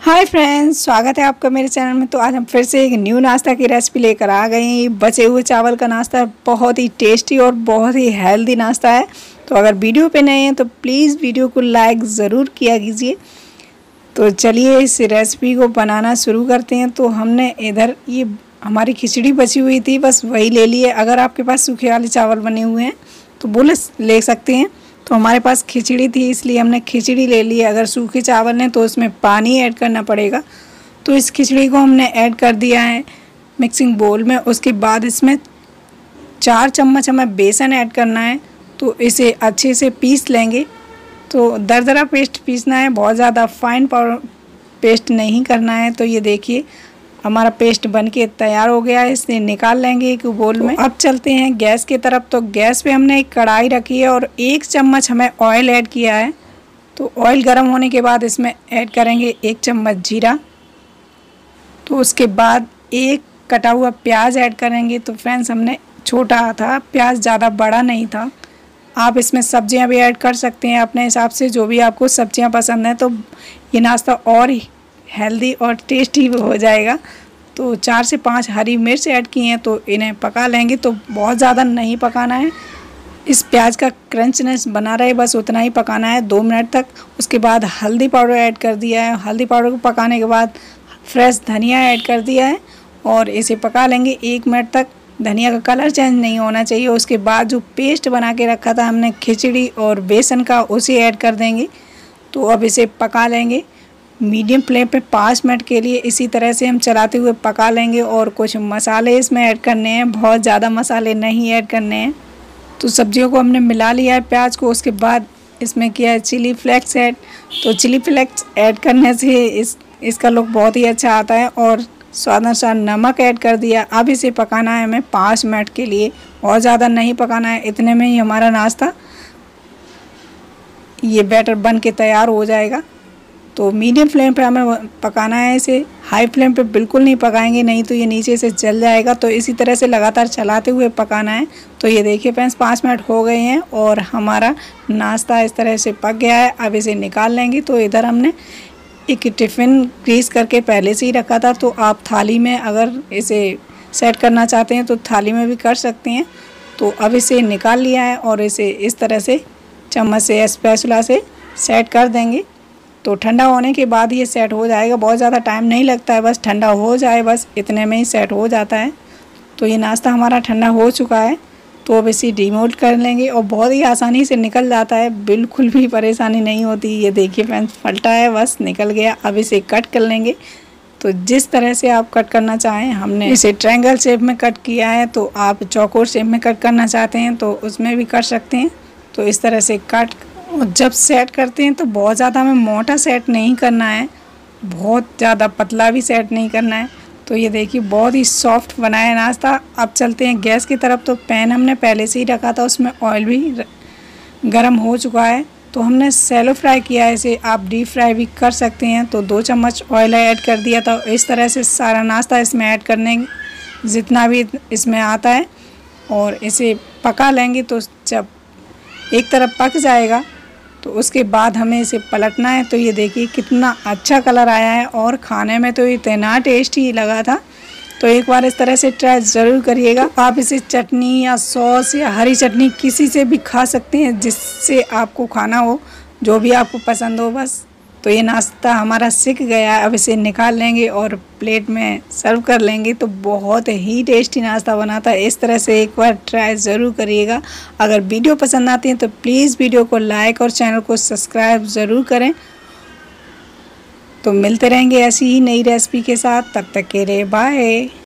Hi friends, स्वागत है आपका मेरे चैनल में। तो आज हम फिर से एक न्यू नाश्ता की रेसिपी लेकर आ गए हैं। बचे हुए चावल का नाश्ता है, बहुत ही टेस्टी और बहुत ही हेल्दी नाश्ता है। तो अगर वीडियो पे नए हैं तो प्लीज़ वीडियो को लाइक ज़रूर किया कीजिए। तो चलिए इस रेसिपी को बनाना शुरू करते हैं। तो हमने इधर ये हमारी खिचड़ी बची हुई थी, बस वही ले लिए। अगर आपके पास सूखे वाले चावल बने हुए हैं तो वो ले सकते हैं। तो हमारे पास खिचड़ी थी इसलिए हमने खिचड़ी ले ली। अगर सूखे चावल हैं तो उसमें पानी ऐड करना पड़ेगा। तो इस खिचड़ी को हमने ऐड कर दिया है मिक्सिंग बोल में। उसके बाद इसमें 4 चम्मच हमें बेसन ऐड करना है। तो इसे अच्छे से पीस लेंगे। तो दरदरा पेस्ट पीसना है, बहुत ज़्यादा फाइन पाउडर पेस्ट नहीं करना है। तो ये देखिए हमारा पेस्ट बनके तैयार हो गया है, इसे निकाल लेंगे एक बोल में। अब चलते हैं गैस की तरफ। तो गैस पे हमने एक कढ़ाई रखी है और 1 चम्मच हमें ऑयल ऐड किया है। तो ऑयल गर्म होने के बाद इसमें ऐड करेंगे 1 चम्मच जीरा। तो उसके बाद एक कटा हुआ प्याज ऐड करेंगे। तो फ्रेंड्स हमने छोटा था प्याज, ज़्यादा बड़ा नहीं था। आप इसमें सब्जियां भी ऐड कर सकते हैं अपने हिसाब से, जो भी आपको सब्जियां पसंद हैं। तो ये नाश्ता और हेल्दी और टेस्टी भी हो जाएगा। तो 4 से 5 हरी मिर्च ऐड की हैं। तो इन्हें पका लेंगे। तो बहुत ज़्यादा नहीं पकाना है, इस प्याज का क्रंचनेस बना रहे, बस उतना ही पकाना है 2 मिनट तक। उसके बाद हल्दी पाउडर ऐड कर दिया है। हल्दी पाउडर को पकाने के बाद फ्रेश धनिया ऐड कर दिया है और इसे पका लेंगे 1 मिनट तक। धनिया का कलर चेंज नहीं होना चाहिए। उसके बाद जो पेस्ट बना के रखा था हमने खिचड़ी और बेसन का, उसे ऐड कर देंगे। तो अब इसे पका लेंगे मीडियम फ्लेम पे 5 मिनट के लिए। इसी तरह से हम चलाते हुए पका लेंगे। और कुछ मसाले इसमें ऐड करने हैं, बहुत ज़्यादा मसाले नहीं ऐड करने हैं। तो सब्जियों को हमने मिला लिया है, प्याज को। उसके बाद इसमें किया है चिली फ्लेक्स ऐड। तो चिली फ्लेक्स ऐड करने से इसका लुक बहुत ही अच्छा आता है। और स्वाद अनुसार नमक ऐड कर दिया। अब इसे पकाना है हमें 5 मिनट के लिए, बहुत ज़्यादा नहीं पकाना है। इतने में ही हमारा नाश्ता ये बैटर बन के तैयार हो जाएगा। तो मीडियम फ्लेम पे हमें पकाना है इसे, हाई फ्लेम पे बिल्कुल नहीं पकाएंगे, नहीं तो ये नीचे से जल जाएगा। तो इसी तरह से लगातार चलाते हुए पकाना है। तो ये देखिए फ्रेंड्स 5 मिनट हो गए हैं और हमारा नाश्ता इस तरह से पक गया है। अब इसे निकाल लेंगे। तो इधर हमने एक टिफ़िन ग्रीस करके पहले से ही रखा था। तो आप थाली में अगर इसे सेट करना चाहते हैं तो थाली में भी कर सकते हैं। तो अब इसे निकाल लिया है और इसे इस तरह से चम्मच से स्पैचुला से सेट कर देंगे। तो ठंडा होने के बाद ये सेट हो जाएगा, बहुत ज़्यादा टाइम नहीं लगता है, बस ठंडा हो जाए, बस इतने में ही सेट हो जाता है। तो ये नाश्ता हमारा ठंडा हो चुका है। तो अब इसे डिमोल्ड कर लेंगे और बहुत ही आसानी से निकल जाता है, बिल्कुल भी परेशानी नहीं होती। ये देखिए फ्रेंड्स फलटा है, बस निकल गया। अब इसे कट कर लेंगे। तो जिस तरह से आप कट करना चाहें, हमने इसे ट्रायंगल शेप में कट किया है। तो आप चौकोर शेप में कट करना चाहते हैं तो उसमें भी कर सकते हैं। तो इस तरह से कट, जब सेट करते हैं तो बहुत ज़्यादा हमें मोटा सेट नहीं करना है, बहुत ज़्यादा पतला भी सेट नहीं करना है। तो ये देखिए बहुत ही सॉफ्ट बना है नाश्ता। अब चलते हैं गैस की तरफ। तो पैन हमने पहले से ही रखा था, उसमें ऑयल भी गर्म हो चुका है। तो हमने सैलो फ्राई किया है इसे, आप डीप फ्राई भी कर सकते हैं। तो 2 चम्मच ऑयल ऐड कर दिया था। इस तरह से सारा नाश्ता इसमें ऐड करने जितना भी इसमें आता है और इसे पका लेंगे। तो जब एक तरफ पक जाएगा तो उसके बाद हमें इसे पलटना है। तो ये देखिए कितना अच्छा कलर आया है और खाने में तो इतना टेस्टी लगा था। तो एक बार इस तरह से ट्राई ज़रूर करिएगा। आप इसे चटनी या सॉस या हरी चटनी किसी से भी खा सकते हैं, जिससे आपको खाना हो, जो भी आपको पसंद हो बस। तो ये नाश्ता हमारा सिक गया है। अब इसे निकाल लेंगे और प्लेट में सर्व कर लेंगे। तो बहुत ही टेस्टी नाश्ता बना था। इस तरह से एक बार ट्राई ज़रूर करिएगा। अगर वीडियो पसंद आती है तो प्लीज़ वीडियो को लाइक और चैनल को सब्सक्राइब ज़रूर करें। तो मिलते रहेंगे ऐसी ही नई रेसिपी के साथ, तब तक के लिए बाय।